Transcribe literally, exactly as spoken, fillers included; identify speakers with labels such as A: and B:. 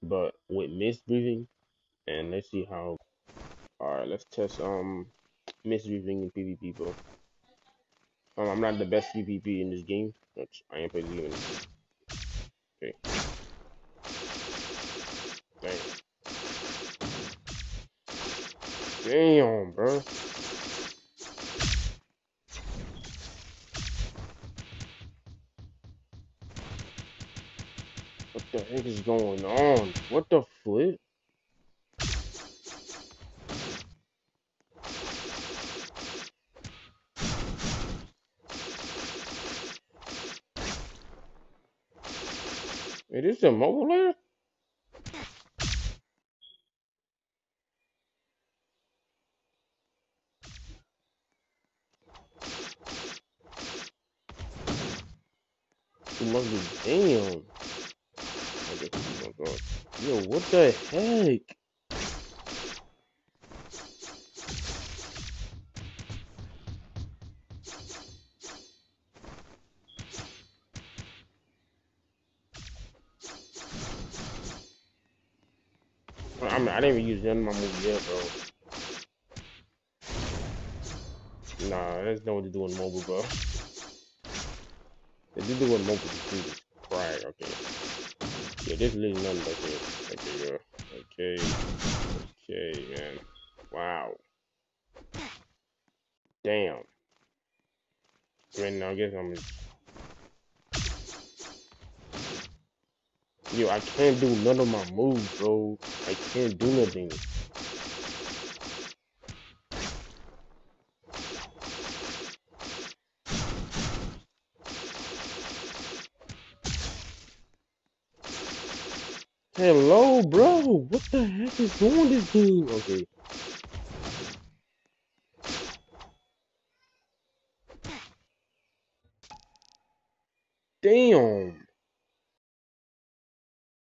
A: but with mist breathing. And let's see how. All right, let's test um mist breathing in PvP, bro. Um, I'm not the best PvP in this game, but I am playing this game. Okay, dang, damn, bro. What the heck is going on? What the flip? It is a mobile layer? It must be damn. I guess it's gonna go. Yo, what the heck? I mean, I didn't even use none of my moves yet, bro. Nah, that's not what they do in mobile, bro. They do do in mobile to Jesus Christ. Okay. Yeah, there's literally nothing. Okay. Okay, yeah. Okay. Okay, man. Wow. Damn. Man, I guess I'm. Yo, I can't do none of my moves, bro. I can't do nothing. Hello, bro. What the heck is going this game? Okay. Damn.